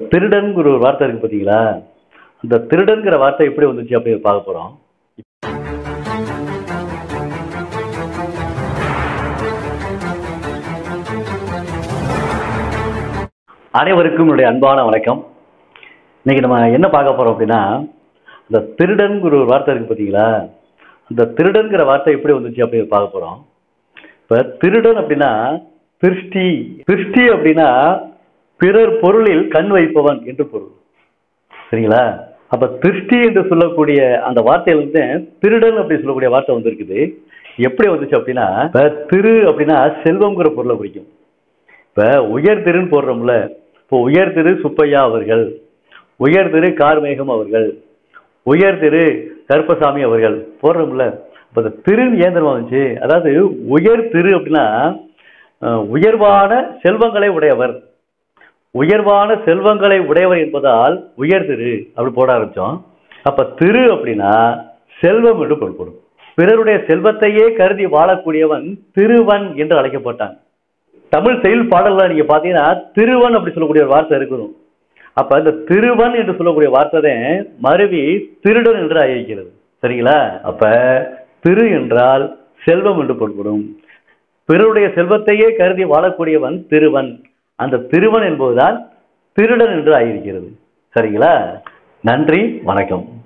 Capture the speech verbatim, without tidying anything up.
திருடன்கிற ஒரு வார்த்தை இருக்கு பார்த்தீங்களா? அந்த திருடன்கிற வார்த்தை எப்படி வந்துச்சு அப்படின்னு பார்க்க போறோம். அனைவருக்கும் என்னுடைய அன்பான வணக்கம். இன்னைக்கு நம்ம என்ன பார்க்க போறோம் அப்படின்னா, இந்த திருடன்கிற ஒரு வார்த்தை இருக்கு பார்த்தீங்களா? அந்த திருடன்கிற வார்த்தை எப்படி வந்துச்சு அப்படின்னு பார்க்க போறோம். இப்ப திருடன் அப்படின்னா திருஷ்டி, திருஷ்டி அப்படின்னா பிறர் பொருளில் கண் வைப்பவன் என்று பொருள். சரிங்களா? அப்ப திருஷ்டி என்று சொல்லக்கூடிய அந்த வார்த்தையிலிருந்து திருடன் அப்படி சொல்லக்கூடிய வார்த்தை வந்திருக்குது. எப்படி வந்துச்சு அப்படின்னா, இப்ப திரு அப்படின்னா செல்வம்ங்கிற பொருளை குறிக்கும். இப்ப உயர் திருன்னு போடுறோம்ல, இப்போ உயர் திரு சுப்பையா அவர்கள், உயர் திரு கார்மேகம் அவர்கள், உயர் திரு கருப்பசாமி அவர்கள் போடுறோம்ல. இப்ப இந்த திரு ஏந்திரமா வந்துச்சு. அதாவது உயர் திரு அப்படின்னா உயர்வான செல்வங்களை உடையவர், உயர்வான செல்வங்களை உடையவர் என்பதால் உயர் திரு அப்படி போட ஆரம்பிச்சோம். அப்ப திரு அப்படின்னா செல்வம் என்று பொருள்படும். பிறருடைய செல்வத்தையே கருதி வாழக்கூடியவன் திருவன் என்று அழைக்கப்பட்டான். தமிழ் செயல் பாடல்ல நீங்க பாத்தீங்கன்னா திருவன் அப்படி சொல்லக்கூடிய ஒரு வார்த்தை இருக்கணும். அப்ப இந்த திருவன் என்று சொல்லக்கூடிய வார்த்தை மருவி திருடன் என்று அறிவிக்கிறது. சரிங்களா? அப்ப திரு என்றால் செல்வம் என்று பொருள்படும். பிறருடைய செல்வத்தையே கருதி வாழக்கூடியவன் திருவன். அந்த திருவன் என்பதுதான் திருடன் என்று ஆகியிருக்கிறது. சரிங்களா? நன்றி, வணக்கம்.